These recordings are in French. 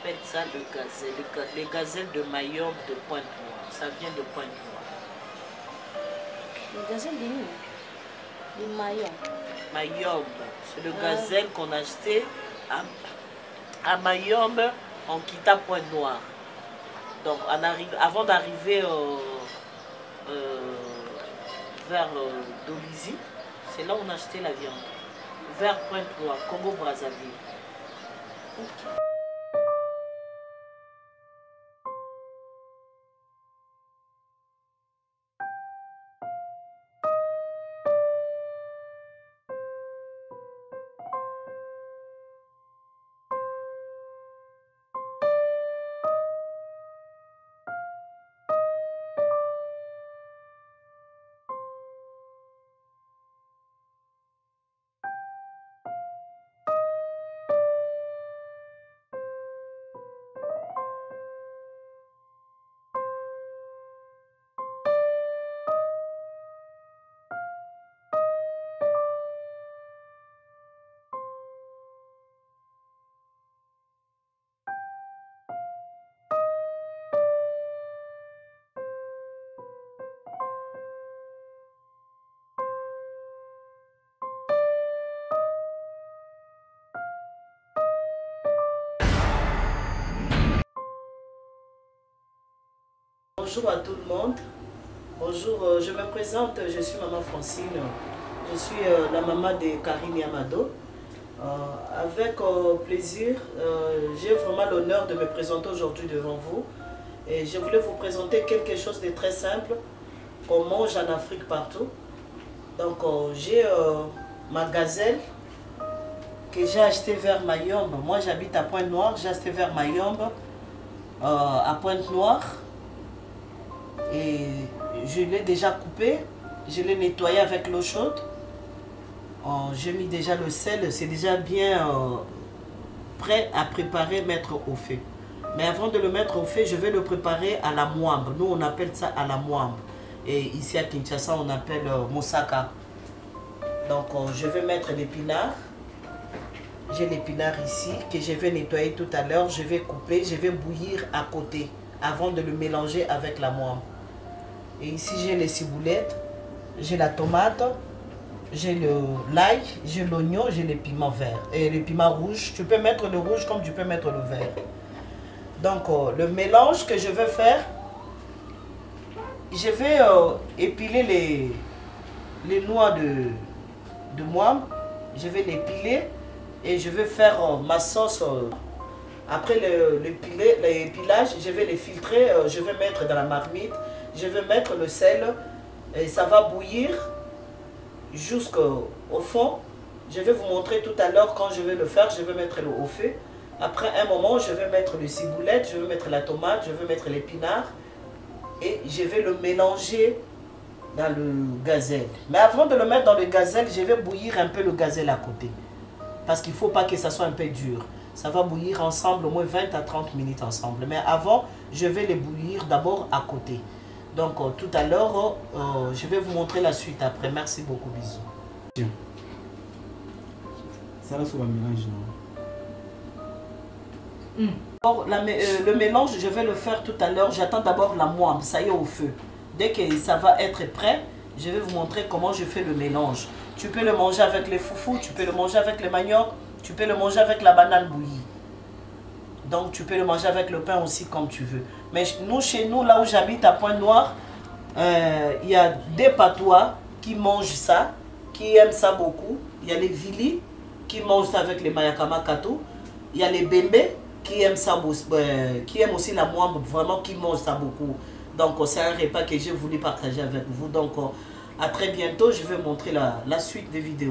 appelle ça le gazelle. Les gazelles de Mayombe de Pointe-Noire. Ça vient de Pointe-Noire. Le gazelle de nous? De Mayombe. Mayombe. C'est le gazelle qu'on achetait à Mayombe en quittant Pointe-Noire. Donc avant d'arriver vers Dolisie, c'est là où on achetait la viande. Vers Pointe-Noire, Congo-Brazzaville. Okay. Bonjour à tout le monde. Bonjour, je me présente, je suis Maman Francine. Je suis la maman de Karine Yamado. Avec plaisir, j'ai vraiment l'honneur de me présenter aujourd'hui devant vous. Et je voulais vous présenter quelque chose de très simple qu'on mange en Afrique partout. Donc j'ai ma gazelle que j'ai acheté vers Mayombe. Moi j'habite à Pointe-Noire, j'ai acheté vers Mayombe, à Pointe-Noire. Et je l'ai déjà coupé, je l'ai nettoyé avec l'eau chaude. J'ai mis déjà le sel, c'est déjà bien prêt à préparer, mettre au feu. Mais avant de le mettre au feu, je vais le préparer à la moambe. Nous on appelle ça à la moambe. Et ici à Kinshasa on appelle moussaka. Donc je vais mettre l'épinard. J'ai l'épinard ici que je vais nettoyer tout à l'heure. Je vais couper, je vais bouillir à côté avant de le mélanger avec la moambe. Et ici j'ai les ciboulettes, j'ai la tomate, j'ai l'ail, j'ai l'oignon, j'ai les piments verts et les piments rouges. Tu peux mettre le rouge comme tu peux mettre le vert. Donc le mélange que je vais faire, je vais épiler les noix de moambe. Je vais les piler et je vais faire ma sauce. Après l'épilage, je vais les filtrer, je vais mettre dans la marmite, je vais mettre le sel et ça va bouillir jusqu'au fond. Je vais vous montrer tout à l'heure quand je vais le faire, je vais mettre au feu. Après un moment, je vais mettre le ciboulette, je vais mettre la tomate, je vais mettre l'épinard et je vais le mélanger dans le gazelle. Mais avant de le mettre dans le gazelle, je vais bouillir un peu le gazelle à côté. Parce qu'il ne faut pas que ça soit un peu dur. Ça va bouillir ensemble au moins 20 à 30 minutes ensemble. Mais avant, je vais les bouillir d'abord à côté. Donc tout à l'heure, je vais vous montrer la suite après. Merci beaucoup, bisous. Ça va sur le mélange, non? Alors, le mélange, je vais le faire tout à l'heure. J'attends d'abord la moambe, ça y est au feu. Dès que ça va être prêt, je vais vous montrer comment je fais le mélange. Tu peux le manger avec les foufous, tu peux le manger avec les manioc, tu peux le manger avec la banane bouillie. Donc tu peux le manger avec le pain aussi comme tu veux. Mais nous, chez nous, là où j'habite à Pointe-Noire, il y a des patois qui mangent ça, qui aiment ça beaucoup. Il y a les Vili qui mangent ça avec les mayakama kato. Il y a les Bembe qui aiment ça, qui aiment aussi la moambe, vraiment qui mangent ça beaucoup. Donc c'est un repas que j'ai voulu partager avec vous. Donc à très bientôt, je vais montrer la suite des vidéos.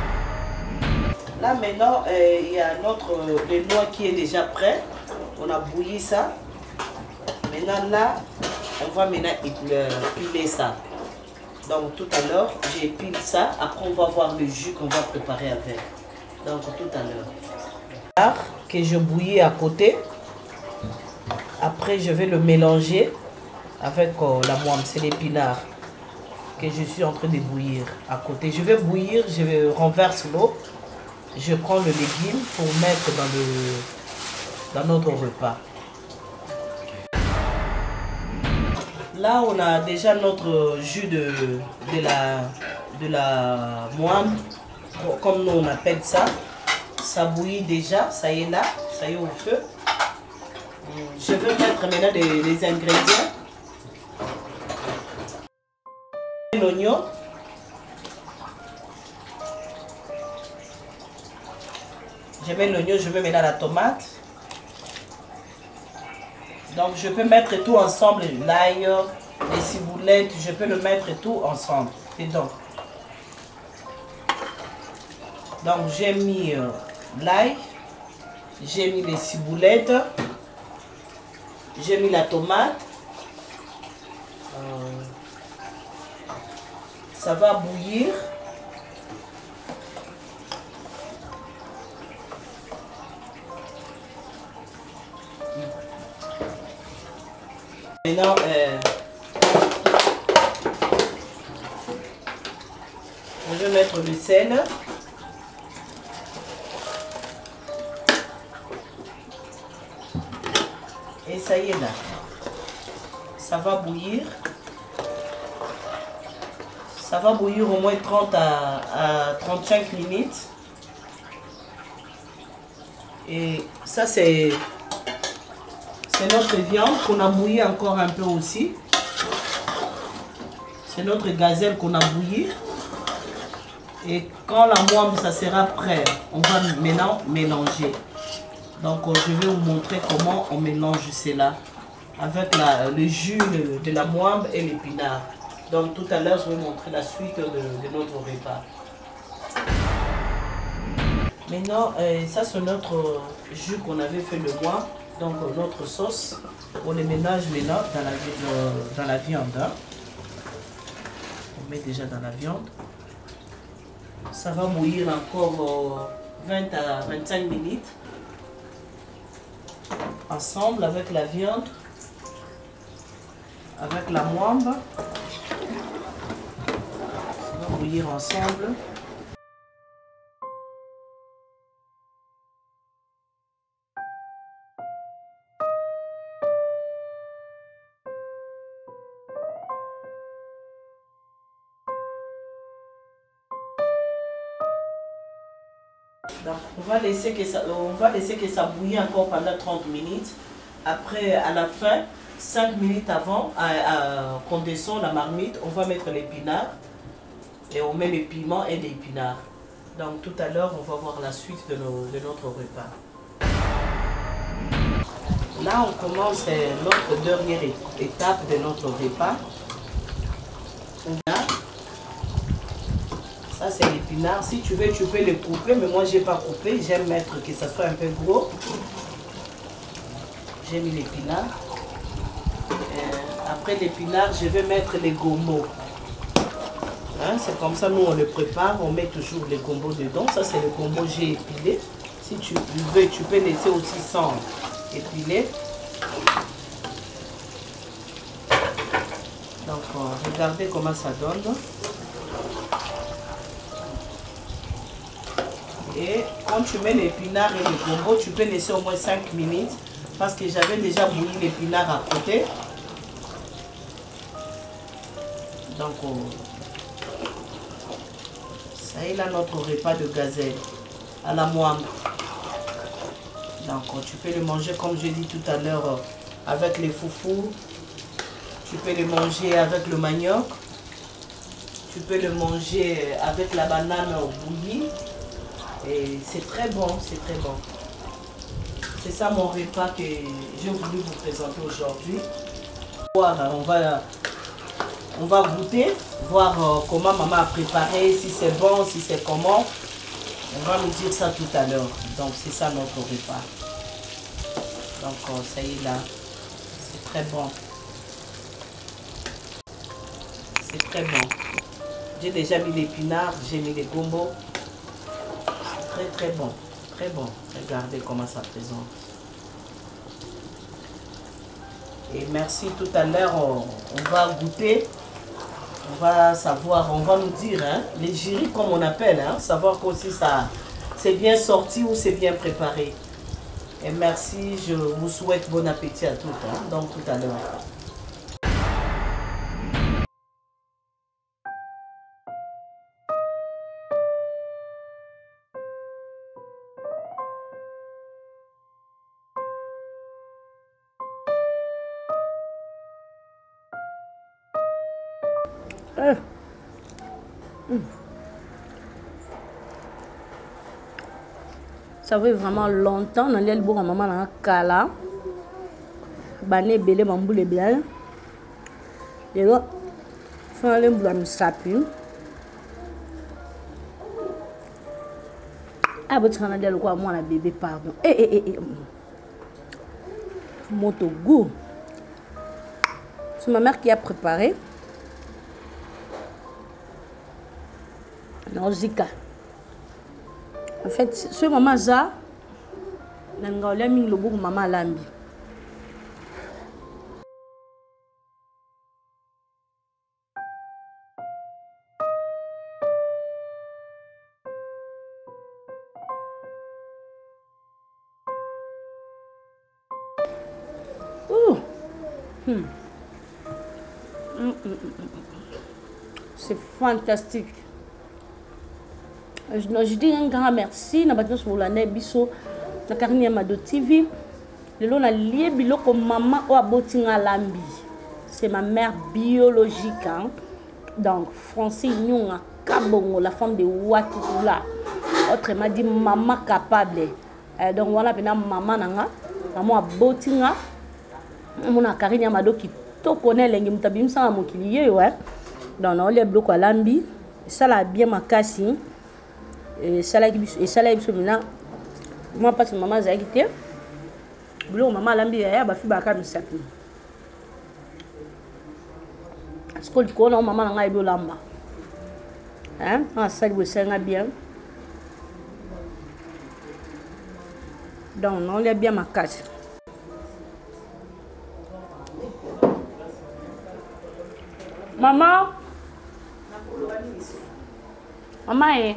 Là maintenant, il y a le noix qui est déjà prêt. On a bouilli ça. Maintenant là, on va maintenant piler ça. Donc tout à l'heure, j'épile ça. Après on va voir le jus qu'on va préparer avec. Donc tout à l'heure. Que je bouillis à côté. Après je vais le mélanger avec la moambe. C'est l'épinard que je suis en train de bouillir à côté. Je vais bouillir, je vais renverser l'eau. Je prends le légume pour mettre dans notre repas. Là, on a déjà notre jus de la moine, comme nous on appelle ça. Ça bouillit déjà, ça y est là, ça y est au feu. Je vais mettre maintenant les ingrédients. L'oignon. Je mets l'oignon, je vais mettre la tomate. Donc je peux mettre tout ensemble, l'ail, les ciboulettes, je peux le mettre tout ensemble. Donc j'ai mis l'ail, j'ai mis les ciboulettes, j'ai mis la tomate. Ça va bouillir. Maintenant, je vais mettre le sel. Et ça y est là. Ça va bouillir. Ça va bouillir au moins 30 à 35 minutes. Et ça c'est notre viande qu'on a bouilli encore un peu aussi. C'est notre gazelle qu'on a bouilli. Et quand la moine ça sera prêt, on va maintenant mélanger. Donc je vais vous montrer comment on mélange cela avec le jus de la moine et l'épinard. Donc tout à l'heure je vais montrer la suite de notre repas. Maintenant ça c'est notre jus qu'on avait fait le mois. Donc notre sauce, on les mélange maintenant dans la viande. Hein. On met déjà dans la viande. Ça va bouillir encore 20 à 25 minutes. Ensemble avec la viande, avec la moine. Ça va bouillir ensemble. Donc, on va laisser que ça bouillit encore pendant 30 minutes. Après, à la fin, 5 minutes avant qu'on descende la marmite, on va mettre l'épinard. Et on met les piments et les épinards. Donc tout à l'heure, on va voir la suite de notre repas. Là, on commence notre dernière étape de notre repas. Ça, c'est l'épinard. Si tu veux, tu peux le couper, mais moi, je n'ai pas coupé. J'aime mettre que ça soit un peu gros. J'ai mis l'épinard. Après l'épinard, je vais mettre les gombo. Hein, c'est comme ça, nous, on le prépare. On met toujours les gombo dedans. Ça, c'est le gombo j'ai épilé. Si tu veux, tu peux laisser aussi sans épiler. Donc, regardez comment ça donne. Et quand tu mets l'épinard et le gombo, tu peux laisser au moins 5 minutes parce que j'avais déjà bouilli l'épinard à côté. Donc, ça y est là notre repas de gazelle à la moine. Donc, tu peux le manger comme je dis tout à l'heure avec les foufous. Tu peux le manger avec le manioc. Tu peux le manger avec la banane bouillie. Et c'est très bon, c'est très bon. C'est ça mon repas que j'ai voulu vous présenter aujourd'hui. On va goûter, voir comment maman a préparé, si c'est bon, si c'est comment. On va nous dire ça tout à l'heure. Donc c'est ça notre repas. Donc ça y est là, c'est très bon. C'est très bon. J'ai déjà mis l'épinard, j'ai mis les gombo. Très très bon, très bon. Regardez comment ça présente. Et merci, tout à l'heure on va goûter, on va savoir, on va nous dire, hein, les jurys comme on appelle, hein, savoir que aussi ça c'est bien sorti ou c'est bien préparé. Et merci, je vous souhaite bon appétit à toutes. Hein, donc tout à l'heure. Ça fait vraiment longtemps dans l'île pour maman dans kala. Bané belé bamboule bien. Et là, fin le boulot sapu. Ah bon tu en as dit quoi moi la bébé pardon. Moto goût. C'est ma mère qui a préparé. Non zika. En fait, ce maman ça, nanga olia mingi lobo ko maman lambi. C'est fantastique. Je dis un grand merci na bato sur la biso na Karine Amado TV. Le long na lié biloko maman o abotinga lambi. C'est ma mère biologique hein. Donc Francine Nyonga Kabongo la femme de Ouattara. Autrement dit maman capable. Donc voilà pena maman nanga maman abotinga mon Karine Amado qui to connaît lengi mutabim sa mokilié ouais. Donc on les biloko lambi ça la bien makasi. Et ça là maintenant moi parce que maman a quitté boulot maman lambi ya ba fi ba ka misapi parce que ko na maman nga ibo lamba hein on ça lui senga bien donc on les bien ma casse maman maman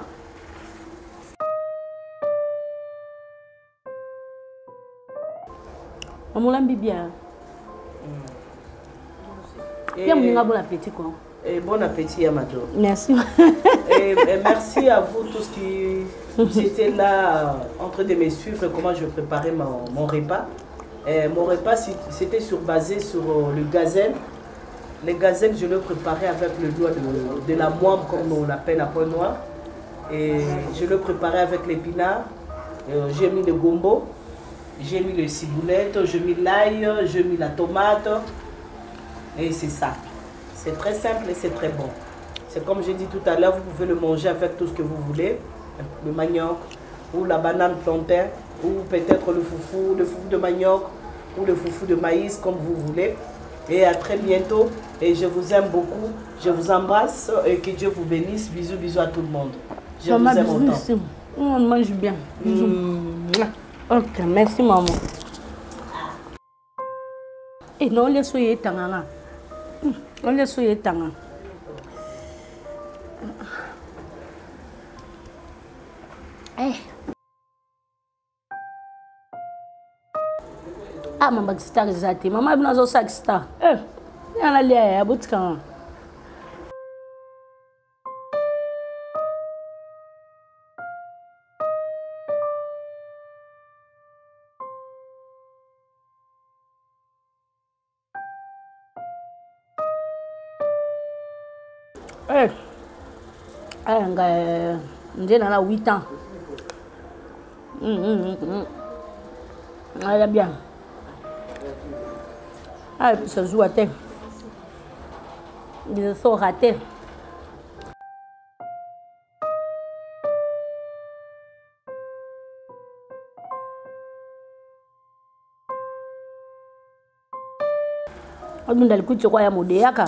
Maman lambi bien. Bon appétit quoi. Et bon appétit Amado. Merci. et merci à vous tous qui étaient là en train de me suivre comment je préparais mon repas. Et mon repas c'était basé sur le gazelle. Le gazelle je le préparais avec le doigt de la moime comme on l'appelle à Point Noir. Et je le préparais avec l'épinard. J'ai mis le gombo. J'ai mis le ciboulette, j'ai mis l'ail, j'ai mis la tomate. Et c'est ça. C'est très simple et c'est très bon. C'est comme j'ai dit tout à l'heure, vous pouvez le manger avec tout ce que vous voulez. Le manioc, ou la banane plantain, ou peut-être le foufou de manioc, ou le foufou de maïs, comme vous voulez. Et à très bientôt. Et je vous aime beaucoup. Je vous embrasse et que Dieu vous bénisse. Bisous, bisous à tout le monde. Je vous aime autant. On mange bien. Bisous. Ok, merci maman. Et non, les soyez tangana. On les soyez tangana. Ah, maman, c'est ta risate. Maman, elle a un star. Il y a un allié à bout de camp. J'ai 8 ans. Elle est bien. Ah, puis ça joue à terre. Ils sont ratés. On a le coup de quoi à Modéaka.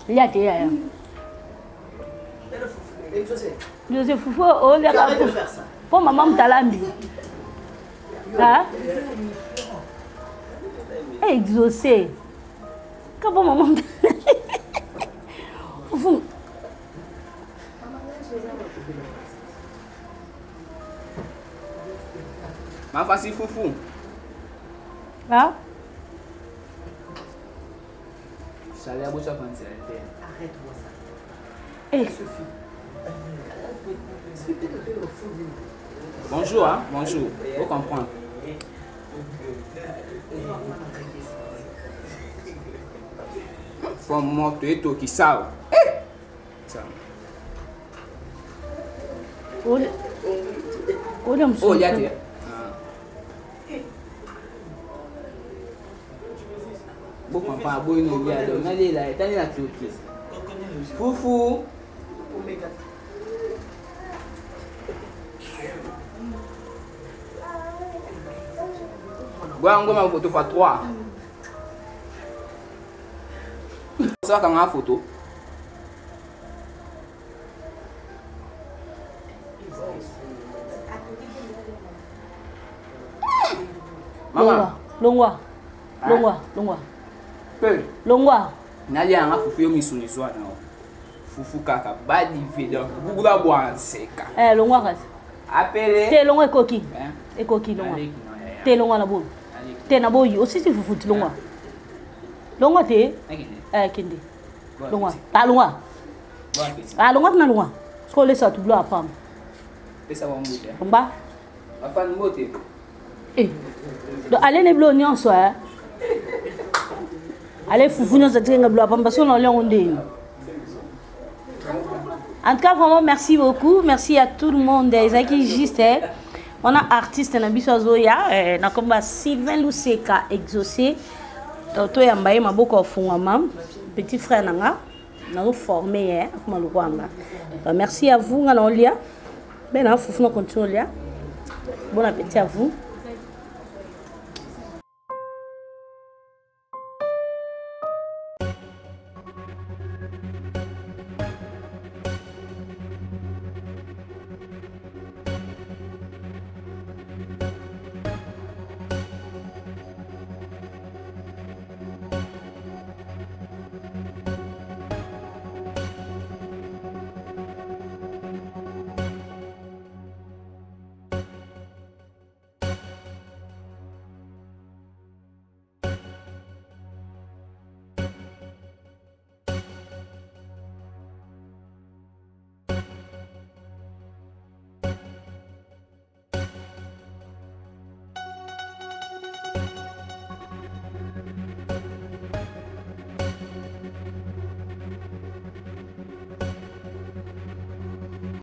Il y a des ailleurs. Je sais foufou, oh, il y a Arrête de faire ça. Pour maman Mtalambi. Hein? Exaucé. Quand pour maman Foufou. Ma facile foufou. Hein? Ça allait à bout de Arrête-moi ça. Eh. Bonjour, hein? Bonjour. Faut comprendre. Faut monter tout qui ça. Ça. Oh, Oh, il y a des. Faut comprendre. Bon, il y a donc allez là, t'as la tout. Foufou. Boa, on va photo fois 3. Ça quand on photo. Maman, Longwa. peu. Longwa. Nali anga fufu yo misuni zwa na. Fufu kaka badi video. Bugula bwa seka. Longwa kasi. Appelé. Te longwa ekoki. Hein? Ekoki longwa. Allez, Te longwa na bo. Te na boyi aussi si fufu ti longwa. Longwa te. Kende. Longwa. Ta longwa. Bon appétit. Ah longwa na longwa. Ko le sa tu blo apam. Pesa wa mbote. Mba. Afan mbote. Donc allez ne blo nyon so hein. Allez fufu nyon sa tinga blo apam parce que on l'a ondé. En tout cas, vraiment, merci beaucoup. Merci à tout le monde. Qui juste, on a artiste na biso zoya, na komba Sylvain Luseka exaucé. Toto ya mbaye maboko fungama, petit frère nanga, na formé comme le Rwanda. Merci à vous, ngana olia. Ben na fufu na continue olia. Bon appétit à vous.